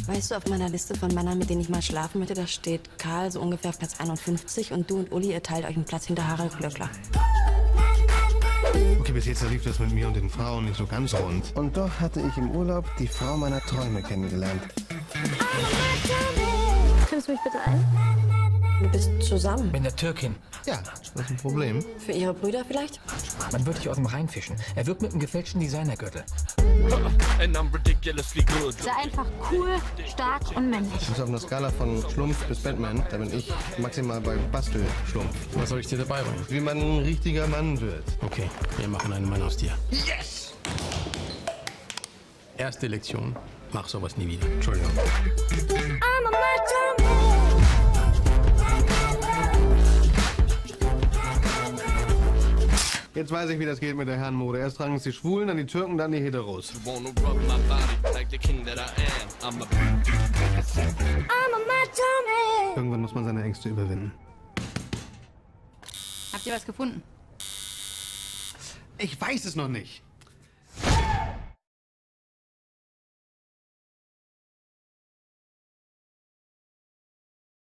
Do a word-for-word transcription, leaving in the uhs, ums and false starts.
Weißt du, auf meiner Liste von Männern, mit denen ich mal schlafen möchte, da steht Karl so ungefähr auf Platz einundfünfzig und du und Uli, ihr teilt euch einen Platz hinter Harald Glöckler. Okay, bis jetzt lief das mit mir und den Frauen nicht so ganz rund. Und doch hatte ich im Urlaub die Frau meiner Träume kennengelernt. Stimmst du mich bitte ein? Du bist zusammen. Mit der Türkin. Ja, das ist ein Problem. Für ihre Brüder vielleicht? Man wird dich aus dem Rhein fischen. Er wirkt mit einem gefälschten Designergürtel. Sei einfach cool, stark und männlich. Das ist auf einer Skala von Schlumpf bis Batman. Da bin ich maximal bei Bastelschlumpf. Was soll ich dir dabei bringen? Wie man ein richtiger Mann wird. Okay, wir machen einen Mann aus dir. Yes! Erste Lektion, mach sowas nie wieder. Entschuldigung. I'm a macho man. Jetzt weiß ich, wie das geht mit der Herrenmode. Erst tragen es die Schwulen, dann die Türken, dann die Heteros. I'm a macho man. Irgendwann muss man seine Ängste überwinden. Habt ihr was gefunden? Ich weiß es noch nicht.